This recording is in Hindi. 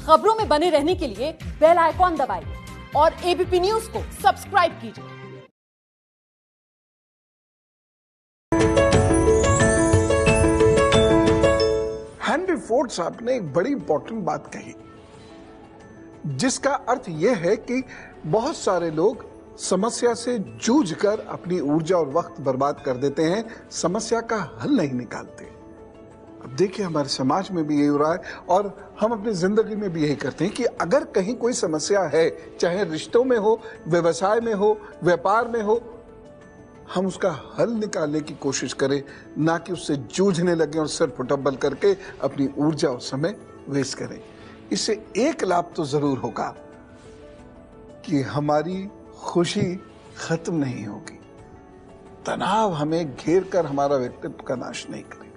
खबरों में बने रहने के लिए बेल आइकॉन दबाइए और एबीपी न्यूज को सब्सक्राइब कीजिए। हेनरी फोर्ड साहब ने एक बड़ी इंपॉर्टेंट बात कही, जिसका अर्थ यह है कि बहुत सारे लोग समस्या से जूझकर अपनी ऊर्जा और वक्त बर्बाद कर देते हैं, समस्या का हल नहीं निकालते। अब देखिए, हमारे समाज में भी यही हो रहा है और हम अपनी जिंदगी में भी यही करते हैं कि अगर कहीं कोई समस्या है, चाहे रिश्तों में हो, व्यवसाय में हो, व्यापार में हो, हम उसका हल निकालने की कोशिश करें, ना कि उससे जूझने लगे और सिर फुटबल करके अपनी ऊर्जा और समय वेस्ट करें। इससे एक लाभ तो जरूर होगा कि हमारी खुशी खत्म नहीं होगी, तनाव हमें घेर कर हमारा व्यक्तित्व का नाश नहीं करेगा।